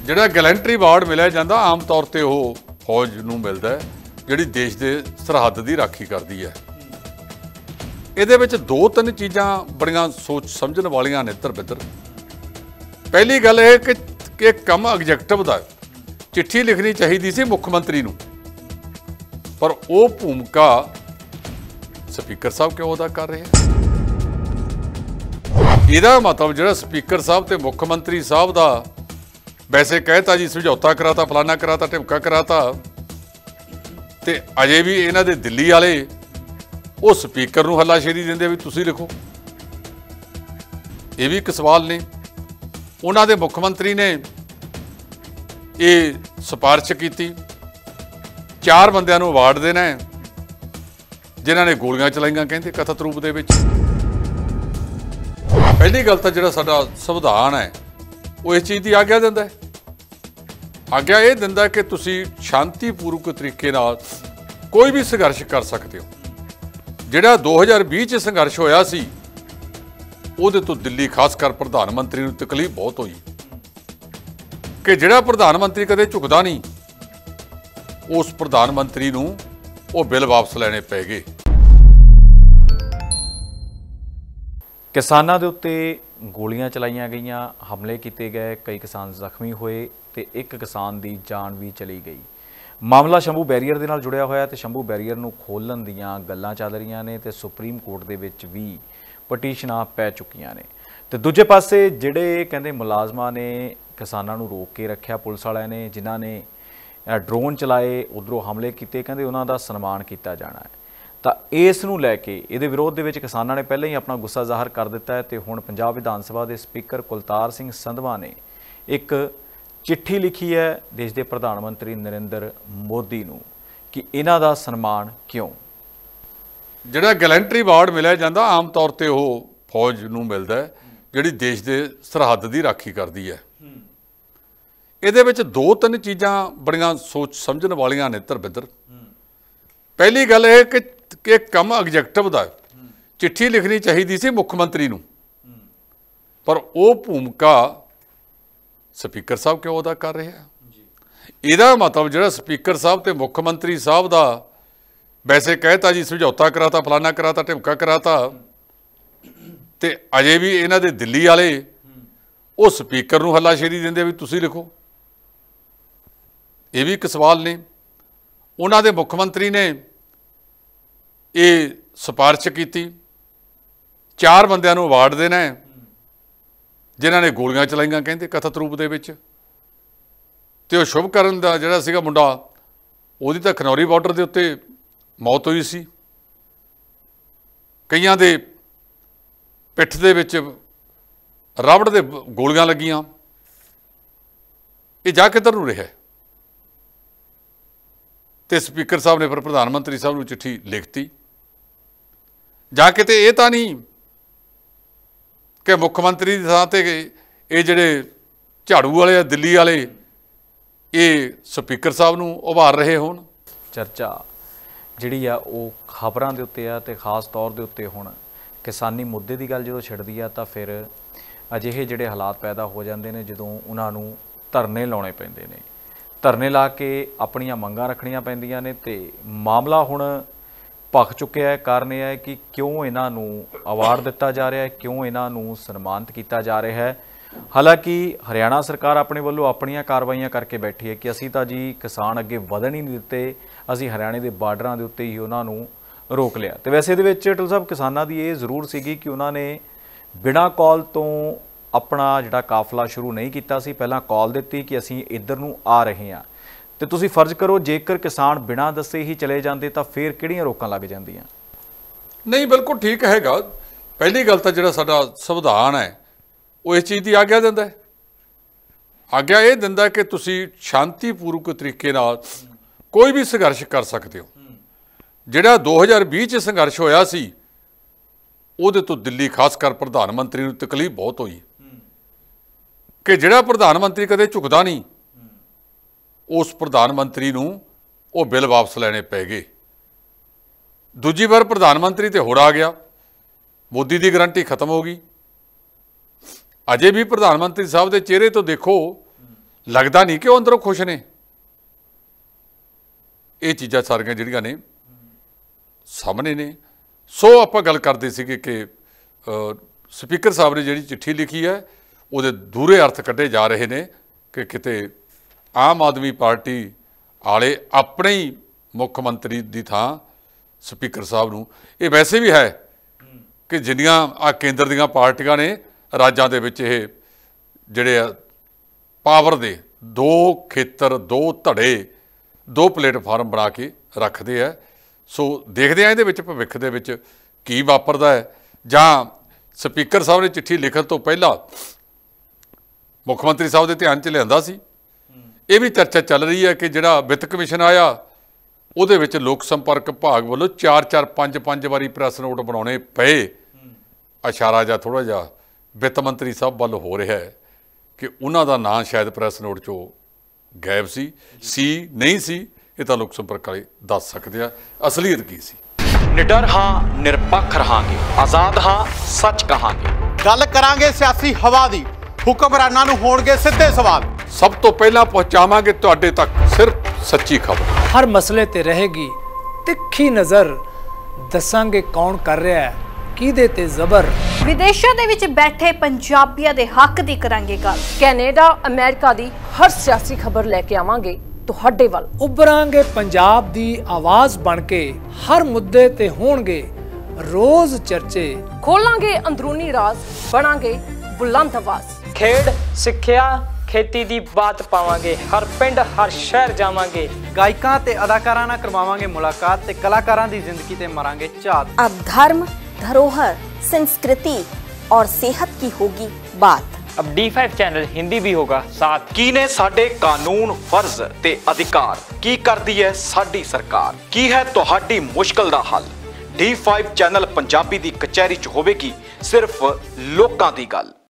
ਜਿਹੜਾ ਗੈਲੈਂਟਰੀ ਅਵਾਰਡ ਮਿਲਿਆ ਜਾਂਦਾ ਆਮ ਤੌਰ ਤੇ ਉਹ ਫੌਜ ਨੂੰ ਮਿਲਦਾ ਹੈ ਜਿਹੜੀ ਦੇਸ਼ ਦੇ ਸਰਹੱਦ ਦੀ ਰਾਖੀ ਕਰਦੀ ਹੈ। ਇਹਦੇ ਵਿੱਚ ਦੋ ਤਿੰਨ ਚੀਜ਼ਾਂ ਬੜੀਆਂ ਸੋਚ ਸਮਝਣ ਵਾਲੀਆਂ ਨੇ ਧਰਮਿੰਦਰ। ਪਹਿਲੀ ਗੱਲ ਇਹ ਕਿ ਕੰਮ ਐਗਜ਼ੈਕਟਿਵ ਦਾ ਚਿੱਠੀ ਲਿਖਣੀ ਚਾਹੀਦੀ ਸੀ ਮੁੱਖ ਮੰਤਰੀ ਨੂੰ, ਪਰ ਉਹ ਭੂਮਿਕਾ ਸਪੀਕਰ ਸਾਹਿਬ ਕਿਉਂ ਅਦਾ ਕਰ ਰਹੇ ਆ? ਇਹਦਾ ਮਤਲਬ ਜਿਹੜਾ ਸਪੀਕਰ ਸਾਹਿਬ ਤੇ ਮੁੱਖ ਮੰਤਰੀ ਸਾਹਿਬ ਦਾ ਵੈਸੇ ਕਹਿਤਾ ਜੀ ਸਮਝੌਤਾ ਕਰਾਤਾ, ਫਲਾਨਾ ਕਰਾਤਾ, ਢਿਮਕਾ ਕਰਾਤਾ, ਤੇ ਅਜੇ ਵੀ ਇਹਨਾਂ ਦੇ ਦਿੱਲੀ ਵਾਲੇ ਉਹ ਸਪੀਕਰ ਨੂੰ ਹੱਲਾਸ਼ੇਰੀ ਦਿੰਦੇ ਵੀ ਤੁਸੀਂ ਲਿਖੋ। ਇਹ ਵੀ ਇੱਕ ਸਵਾਲ ਨੇ। ਉਹਨਾਂ ਦੇ ਮੁੱਖ ਮੰਤਰੀ ਨੇ ਇਹ ਸਿਫਾਰਿਸ਼ ਕੀਤੀ 4 ਬੰਦਿਆਂ ਨੂੰ ਅਵਾਰਡ ਦੇਣਾ ਹੈ ਜਿਨ੍ਹਾਂ ਨੇ ਗੋਲੀਆਂ ਚਲਾਈਆਂ, ਕਹਿੰਦੇ ਕਥਿਤ ਰੂਪ ਦੇ ਵਿੱਚ। ਪਹਿਲੀ ਗੱਲ ਤਾਂ ਜਿਹੜਾ ਸਾਡਾ ਸੰਵਿਧਾਨ ਹੈ ਉਹ ਇਸ ਚੀਜ਼ ਦੀ ਆਗਿਆ ਦਿੰਦਾ ਹੈ। ਆਗਿਆ ਇਹ ਦਿੰਦਾ ਕਿ ਤੁਸੀਂ ਸ਼ਾਂਤੀਪੂਰਵਕ ਤਰੀਕੇ ਨਾਲ ਕੋਈ ਵੀ ਸੰਘਰਸ਼ ਕਰ ਸਕਦੇ ਹੋ। ਜਿਹੜਾ 2020 'ਚ ਸੰਘਰਸ਼ ਹੋਇਆ ਸੀ ਉਹਦੇ ਤੋਂ ਦਿੱਲੀ ਖਾਸ ਕਰ ਪ੍ਰਧਾਨ ਮੰਤਰੀ ਨੂੰ ਤਕਲੀਫ ਬਹੁਤ ਹੋਈ ਕਿ ਜਿਹੜਾ ਪ੍ਰਧਾਨ ਮੰਤਰੀ ਕਦੇ ਝੁਕਦਾ ਨਹੀਂ, ਉਸ ਪ੍ਰਧਾਨ ਮੰਤਰੀ ਨੂੰ ਉਹ ਬਿੱਲ ਵਾਪਸ ਲੈਣੇ ਪੈ ਗਏ। ਕਿਸਾਨਾਂ ਦੇ ਉੱਤੇ ਗੋਲੀਆਂ ਚਲਾਈਆਂ ਗਈਆਂ, ਹਮਲੇ ਕੀਤੇ ਗਏ, ਕਈ ਕਿਸਾਨ ਜ਼ਖਮੀ ਹੋਏ ਤੇ ਇੱਕ ਕਿਸਾਨ ਦੀ ਜਾਨ ਵੀ ਚਲੀ ਗਈ। ਮਾਮਲਾ ਸ਼ੰਭੂ ਬੈਰੀਅਰ ਦੇ ਨਾਲ ਜੁੜਿਆ ਹੋਇਆ ਤੇ ਸ਼ੰਭੂ ਬੈਰੀਅਰ ਨੂੰ ਖੋਲ੍ਹਣ ਦੀਆਂ ਗੱਲਾਂ ਚੱਲ ਰਹੀਆਂ ਨੇ ਤੇ ਸੁਪਰੀਮ ਕੋਰਟ ਦੇ ਵਿੱਚ ਵੀ ਪਟੀਸ਼ਨਾਂ ਪੈ ਚੁੱਕੀਆਂ ਨੇ। ਤੇ ਦੂਜੇ ਪਾਸੇ ਜਿਹੜੇ ਕਹਿੰਦੇ ਮੁਲਾਜ਼ਮਾਂ ਨੇ ਕਿਸਾਨਾਂ ਨੂੰ ਰੋਕ ਕੇ ਰੱਖਿਆ, ਪੁਲਿਸ ਵਾਲਿਆਂ ਨੇ ਜਿਨ੍ਹਾਂ ਨੇ ਡਰੋਨ ਚਲਾਏ, ਉਧਰੋਂ ਹਮਲੇ ਕੀਤੇ, ਕਹਿੰਦੇ ਉਹਨਾਂ ਦਾ ਸਨਮਾਨ ਕੀਤਾ ਜਾਣਾ ਹੈ। ਤਾਂ ਇਸ ਨੂੰ ਲੈ ਕੇ ਇਹਦੇ ਵਿਰੋਧ ਦੇ ਵਿੱਚ ਕਿਸਾਨਾਂ ਨੇ ਪਹਿਲਾਂ ਹੀ ਆਪਣਾ ਗੁੱਸਾ ਜ਼ਾਹਰ ਕਰ ਦਿੱਤਾ ਹੈ ਤੇ ਹੁਣ ਪੰਜਾਬ ਵਿਧਾਨ ਸਭਾ ਦੇ ਸਪੀਕਰ ਕੁਲਤਾਰ ਸਿੰਘ ਸੰਧਵਾ ਨੇ ਇੱਕ ਚਿੱਠੀ ਲਿਖੀ ਹੈ ਦੇਸ਼ ਦੇ ਪ੍ਰਧਾਨ ਮੰਤਰੀ ਨਰਿੰਦਰ ਮੋਦੀ ਨੂੰ ਕਿ ਇਹਨਾਂ ਦਾ ਸਨਮਾਨ ਕਿਉਂ। ਜਿਹੜਾ ਗੈਲੈਂਟਰੀ ਅਵਾਰਡ ਮਿਲਿਆ ਜਾਂਦਾ ਆਮ ਤੌਰ ਤੇ ਉਹ ਫੌਜ ਨੂੰ ਮਿਲਦਾ ਹੈ ਜਿਹੜੀ ਦੇਸ਼ ਦੇ ਸਰਹੱਦ ਦੀ ਰਾਖੀ ਕਰਦੀ ਹੈ। ਇਹਦੇ ਵਿੱਚ ਦੋ ਤਿੰਨ ਚੀਜ਼ਾਂ ਬੜੀਆਂ ਸੋਚ ਸਮਝਣ ਵਾਲੀਆਂ ਨੇ ਧਰਮਿੰਦਰ। ਪਹਿਲੀ ਗੱਲ ਇਹ ਕਿ ਕੰਮ ਐਗਜ਼ੈਕਟਿਵ ਦਾ ਚਿੱਠੀ ਲਿਖਣੀ ਚਾਹੀਦੀ ਸੀ ਮੁੱਖ ਮੰਤਰੀ ਨੂੰ, ਪਰ ਉਹ ਭੂਮਿਕਾ ਸਪੀਕਰ ਸਾਹਿਬ ਕਿਉਂ ਅਦਾ ਕਰ ਰਹੇ ਆ? ਇਹਦਾ ਮਤਲਬ ਜਿਹੜਾ ਸਪੀਕਰ ਸਾਹਿਬ ਤੇ ਮੁੱਖ ਮੰਤਰੀ ਸਾਹਿਬ ਦਾ ਵੈਸੇ ਕਹਿਤਾ ਜੀ ਸਮਝੌਤਾ ਕਰਾਤਾ, ਫਲਾਨਾ ਕਰਾਤਾ, ਢਿਮਕਾ ਕਰਾਤਾ, ਤੇ ਅਜੇ ਵੀ ਇਹਨਾਂ ਦੇ ਦਿੱਲੀ ਵਾਲੇ ਉਹ ਸਪੀਕਰ ਨੂੰ ਹੱਲਾਸ਼ੇਰੀ ਦਿੰਦੇ ਵੀ ਤੁਸੀਂ ਲਿਖੋ। ਇਹ ਵੀ ਇੱਕ ਸਵਾਲ ਨੇ। ਉਹਨਾਂ ਦੇ ਮੁੱਖ ਮੰਤਰੀ ਨੇ ਇਹ ਸਿਫਾਰਿਸ਼ ਕੀਤੀ 4 ਬੰਦਿਆਂ ਨੂੰ ਅਵਾਰਡ ਦੇਣਾ ਹੈ ਜਿਨ੍ਹਾਂ ਨੇ ਗੋਲੀਆਂ ਚਲਾਈਆਂ, ਕਹਿੰਦੇ ਕਥਿਤ ਰੂਪ ਦੇ ਵਿੱਚ। ਤੇ ਉਹ ਸ਼ੁਭਕਰਨ ਦਾ ਜਿਹੜਾ ਸੀਗਾ ਮੁੰਡਾ, ਉਹਦੀ ਤਾਂ ਖਨੌਰੀ ਬਾਰਡਰ ਦੇ ਉੱਤੇ ਮੌਤ ਹੋਈ ਸੀ। ਕਈਆਂ ਦੇ ਪਿੱਠ ਦੇ ਵਿੱਚ ਰਬੜ ਦੇ ਗੋਲੀਆਂ ਲੱਗੀਆਂ। ਇਹ ਜਾ ਕਿੱਧਰ ਨੂੰ ਰਿਹਾ? ਤੇ ਸਪੀਕਰ ਸਾਹਿਬ ਨੇ ਫਿਰ ਪ੍ਰਧਾਨ ਮੰਤਰੀ ਸਾਹਿਬ ਨੂੰ ਚਿੱਠੀ ਲਿਖਤੀ। ਜਾ ਕਿਤੇ ਇਹ ਤਾਂ ਨਹੀਂ ਕਿ ਮੁੱਖ ਮੰਤਰੀ ਦੀ ਥਾਂ ਤੇ ਇਹ ਜਿਹੜੇ ਝਾੜੂ ਵਾਲੇ ਆ ਦਿੱਲੀ ਵਾਲੇ ਇਹ ਸਪੀਕਰ ਸਾਹਿਬ ਨੂੰ ਉਭਾਰ ਰਹੇ ਹੋਣ। ਚਰਚਾ ਜਿਹੜੀ ਆ ਉਹ ਖਬਰਾਂ ਦੇ ਉੱਤੇ ਆ ਤੇ ਖਾਸ ਤੌਰ ਦੇ ਉੱਤੇ ਹੁਣ ਕਿਸਾਨੀ ਮੁੱਦੇ ਦੀ ਗੱਲ ਜਦੋਂ ਛਿੜਦੀ ਆ ਤਾਂ ਫਿਰ ਅਜਿਹੇ ਜਿਹੜੇ ਹਾਲਾਤ ਪੈਦਾ ਹੋ ਜਾਂਦੇ ਨੇ ਜਦੋਂ ਉਹਨਾਂ ਨੂੰ ਧਰਨੇ ਲਾਉਣੇ ਪੈਂਦੇ ਨੇ। ਧਰਨੇ ਲਾ ਕੇ ਆਪਣੀਆਂ ਮੰਗਾਂ ਰੱਖਣੀਆਂ ਪੈਂਦੀਆਂ ਨੇ ਤੇ ਮਾਮਲਾ ਹੁਣ ਭਖ ਚੁੱਕਿਆ ਹੈ। ਕਾਰਨ ਇਹ ਹੈ ਕਿ ਕਿਉਂ ਇਹਨਾਂ ਨੂੰ ਅਵਾਰਡ ਦਿੱਤਾ ਜਾ ਰਿਹਾ ਹੈ, ਕਿਉਂ ਇਹਨਾਂ ਨੂੰ ਸਨਮਾਨਿਤ ਕੀਤਾ ਜਾ ਰਿਹਾ ਹੈ। ਹਾਲਾਂਕਿ ਹਰਿਆਣਾ ਸਰਕਾਰ ਆਪਣੇ ਵੱਲੋਂ ਆਪਣੀਆਂ ਕਾਰਵਾਈਆਂ ਕਰਕੇ ਬੈਠੀ ਹੈ ਕਿ ਅਸੀਂ ਤਾਂ ਜੀ ਕਿਸਾਨ ਅੱਗੇ ਵਧਣ ਹੀ ਨਹੀਂ ਦਿੱਤੇ, ਅਸੀਂ ਹਰਿਆਣੇ ਦੇ ਬਾਰਡਰਾਂ ਦੇ ਉੱਤੇ ਹੀ ਉਹਨਾਂ ਨੂੰ ਰੋਕ ਲਿਆ। ਤੇ ਵੈਸੇ ਇਹਦੇ ਵਿੱਚ ਟਲ ਸਾਹਿਬ ਕਿਸਾਨਾਂ ਦੀ ਇਹ ਜ਼ਰੂਰ ਸੀਗੀ ਕਿ ਉਹਨਾਂ ਨੇ ਬਿਨਾਂ ਕਾਲ ਤੋਂ ਆਪਣਾ ਜਿਹੜਾ ਕਾਫਲਾ ਸ਼ੁਰੂ ਨਹੀਂ ਕੀਤਾ ਸੀ। ਪਹਿਲਾਂ ਕਾਲ ਦਿੱਤੀ ਕਿ ਅਸੀਂ ਇੱਧਰ ਨੂੰ ਆ ਰਹੇ ਹਾਂ ਤੇ ਤੁਸੀਂ ਫਰਜ਼ ਕਰੋ ਜੇਕਰ ਕਿਸਾਨ ਬਿਨਾਂ ਦੱਸੇ ਹੀ ਚਲੇ ਜਾਂਦੇ ਤਾਂ ਫਿਰ ਕਿਹੜੀਆਂ ਰੋਕਾਂ ਲੱਗ ਜਾਂਦੀਆਂ? ਨਹੀਂ, ਬਿਲਕੁਲ ਠੀਕ ਹੈਗਾ। ਪਹਿਲੀ ਗੱਲ ਤਾਂ ਜਿਹੜਾ ਸਾਡਾ ਸੰਵਿਧਾਨ ਹੈ ਉਹ ਇਸ ਚੀਜ਼ ਦੀ ਆਗਿਆ ਦਿੰਦਾ ਹੈ। ਆਗਿਆ ਇਹ ਦਿੰਦਾ ਕਿ ਤੁਸੀਂ ਸ਼ਾਂਤੀਪੂਰਵਕ ਤਰੀਕੇ ਨਾਲ ਕੋਈ ਵੀ ਸੰਘਰਸ਼ ਕਰ ਸਕਦੇ ਹੋ। ਜਿਹੜਾ 2020 'ਚ ਸੰਘਰਸ਼ ਹੋਇਆ ਸੀ ਉਹਦੇ ਤੋਂ ਦਿੱਲੀ ਖਾਸ ਕਰ ਪ੍ਰਧਾਨ ਮੰਤਰੀ ਨੂੰ ਤਕਲੀਫ ਬਹੁਤ ਹੋਈ ਕਿ ਜਿਹੜਾ ਪ੍ਰਧਾਨ ਮੰਤਰੀ ਕਦੇ ਝੁਕਦਾ ਨਹੀਂ, ਉਸ ਪ੍ਰਧਾਨ ਮੰਤਰੀ ਨੂੰ ਉਹ ਬਿੱਲ ਵਾਪਸ ਲੈਣੇ ਪੈ ਗਏ। ਦੂਜੀ ਵਾਰ ਪ੍ਰਧਾਨ ਮੰਤਰੀ ਤੇ ਹੋਰ ਆ ਗਿਆ, ਮੋਦੀ ਦੀ ਗਰੰਟੀ ਖਤਮ ਹੋ ਗਈ। ਅਜੇ ਵੀ ਪ੍ਰਧਾਨ ਮੰਤਰੀ ਸਾਹਿਬ ਦੇ ਚਿਹਰੇ ਤੋਂ ਦੇਖੋ ਲੱਗਦਾ ਨਹੀਂ ਕਿ ਉਹ ਅੰਦਰੋਂ ਖੁਸ਼ ਨੇ। ਇਹ ਚੀਜ਼ਾਂ ਸਾਰੀਆਂ ਜਿਹੜੀਆਂ ਨੇ ਸਾਹਮਣੇ ਨੇ। ਸੋ ਆਪਾਂ ਗੱਲ ਕਰਦੇ ਸੀਗੇ ਕਿ ਸਪੀਕਰ ਸਾਹਿਬ ਨੇ ਜਿਹੜੀ ਚਿੱਠੀ ਲਿਖੀ ਹੈ ਉਹਦੇ ਦੂਰੇ ਅਰਥ ਕੱਢੇ ਜਾ ਰਹੇ ਨੇ ਕਿ ਕਿਤੇ ਆਮ ਆਦਮੀ ਪਾਰਟੀ ਵਾਲੇ ਆਪਣੇ ਹੀ ਮੁੱਖ ਮੰਤਰੀ ਦੀ ਥਾਂ ਸਪੀਕਰ ਸਾਹਿਬ ਨੂੰ, ਇਹ ਵੈਸੇ ਵੀ ਹੈ ਕਿ ਜਿੰਨੀਆਂ ਆ ਕੇਂਦਰ ਦੀਆਂ ਪਾਰਟੀਆਂ ਨੇ ਰਾਜਾਂ ਦੇ ਵਿੱਚ ਇਹ ਜਿਹੜੇ ਆ ਪਾਵਰ ਦੇ ਦੋ ਖੇਤਰ, ਦੋ ਧੜੇ, ਦੋ ਪਲੇਟਫਾਰਮ ਬਣਾ ਕੇ ਰੱਖਦੇ ਆ। ਸੋ ਦੇਖਦੇ ਆ ਇਹਦੇ ਵਿੱਚ ਭਵਿੱਖ ਦੇ ਵਿੱਚ ਕੀ ਵਾਪਰਦਾ ਹੈ। ਜਾਂ ਸਪੀਕਰ ਸਾਹਿਬ ਨੇ ਚਿੱਠੀ ਲਿਖਣ ਤੋਂ ਪਹਿਲਾਂ ਮੁੱਖ ਮੰਤਰੀ ਸਾਹਿਬ ਦੇ ਧਿਆਨ 'ਚ ਲਿਆਂਦਾ ਸੀ। ਇਹ ਵੀ ਚਰਚਾ ਚੱਲ ਰਹੀ ਹੈ ਕਿ ਜਿਹੜਾ ਵਿੱਤ ਕਮਿਸ਼ਨ ਆਇਆ ਉਹਦੇ ਵਿੱਚ ਲੋਕ ਸੰਪਰਕ ਵਿਭਾਗ ਵੱਲੋਂ 4-4, 5-5 ਵਾਰੀ ਪ੍ਰੈਸ ਨੋਟ ਬਣਾਉਣੇ ਪਏ। ਇਸ਼ਾਰਾ ਜਾਂ ਥੋੜ੍ਹਾ ਜਿਹਾ ਵਿੱਤ ਮੰਤਰੀ ਸਾਹਿਬ ਵੱਲ ਹੋ ਰਿਹਾ ਹੈ ਕਿ ਉਹਨਾਂ ਦਾ ਨਾਂ ਸ਼ਾਇਦ ਪ੍ਰੈਸ ਨੋਟ 'ਚੋਂ ਗਾਇਬ ਸੀ ਨਹੀਂ ਸੀ। ਇਹ ਤਾਂ ਲੋਕ ਸੰਪਰਕ ਵਾਲੇ ਦੱਸ ਸਕਦੇ ਆ ਅਸਲੀਅਤ ਕੀ ਸੀ। ਨਿਡਰ ਹਾਂ, ਨਿਰਪੱਖ ਰਹਾਂਗੇ, ਆਜ਼ਾਦ ਹਾਂ, ਸੱਚ ਕਹਾਂਗੇ। ਗੱਲ ਕਰਾਂਗੇ ਸਿਆਸੀ ਹਵਾ ਦੀ, ਹੁਕਮਰਾਨਾਂ ਨੂੰ ਹੋਣਗੇ ਸਿੱਧੇ ਸਵਾਲ। ਸਭ ਤੋਂ ਪਹਿਲਾਂ ਪਹੁੰਚਾਵਾਂਗੇ ਤੁਹਾਡੇ ਤੱਕ ਸਿਰਫ ਸੱਚੀ ਖਬਰ। ਹਰ ਮਸਲੇ ਤੇ ਰਹੇਗੀ ਤਿੱਖੀ ਨਜ਼ਰ, ਦੱਸਾਂਗੇ ਕੌਣ ਕਰ ਰਿਹਾ ਹੈ ਕਿਹਦੇ ਤੇ ਜ਼ਬਰ। ਵਿਦੇਸ਼ਾਂ ਦੇ ਵਿੱਚ ਬੈਠੇ ਪੰਜਾਬੀਆਂ ਦੇ ਹੱਕ ਦੀ ਕਰਾਂਗੇ ਗੱਲ। ਕੈਨੇਡਾ, ਅਮਰੀਕਾ ਦੀ ਹਰ ਸਿਆਸੀ ਖਬਰ ਲੈ ਕੇ ਆਵਾਂਗੇ ਤੁਹਾਡੇ ਵੱਲ। ਉਭਰਾਂਗੇ ਪੰਜਾਬ ਦੀ ਆਵਾਜ਼ ਬਣ ਕੇ, ਹਰ ਮੁੱਦੇ ਤੇ ਹੋਣਗੇ ਰੋਜ਼ ਚਰਚੇ। ਖੋਲਾਂਗੇ ਅੰਦਰੂਨੀ ਰਾਜ਼, ਬਣਾਂਗੇ ਬੁਲੰਦ ਆਵਾਜ਼। ਖੇਡ, ਸਿੱਖਿਆ, ਖੇਤੀ ਦੀ ਬਾਤ ਪਾਵਾਂਗੇ, ਹਰ ਪਿੰਡ ਹਰ ਸ਼ਹਿਰ ਜਾਵਾਂਗੇ। ਗਾਇਕਾਂ ਤੇ ਅਦਾਕਾਰਾਂ ਨਾਲ ਕਰਵਾਵਾਂਗੇ ਮੁਲਾਕਾਤ ਤੇ ਕਲਾਕਾਰਾਂ ਦੀ ਜ਼ਿੰਦਗੀ ਤੇ ਮਾਰਾਂਗੇ ਝਾਤ। अब धर्म, धरोहर, संस्कृति और सेहत की होगी बात। अब D5 चैनल हिंदी भी होगा साथ। ਕੀ ਨੇ ਸਾਡੇ ਕਾਨੂੰਨ, ਫਰਜ਼ ਤੇ ਅਧਿਕਾਰ? ਕੀ ਕਰਦੀ ਹੈ ਸਾਡੀ ਸਰਕਾਰ? ਕੀ ਹੈ ਤੁਹਾਡੀ ਮੁਸ਼ਕਲ ਦਾ ਹੱਲ? D5 ਚੈਨਲ ਪੰਜਾਬੀ ਦੀ ਕਚਹਿਰੀ 'ਚ ਹੋਵੇਗੀ ਸਿਰਫ ਲੋਕਾਂ ਦੀ ਗੱਲ।